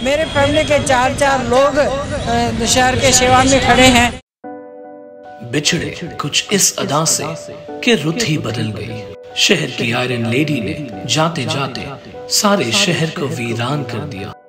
मेरे फैमिली के 4 लोग शहर के सेवा में खड़े हैं। बिछड़े कुछ इस अदा से कि रुत ही बदल गई। शहर की आयरन लेडी ने जाते जाते सारे शहर को वीरान कर दिया।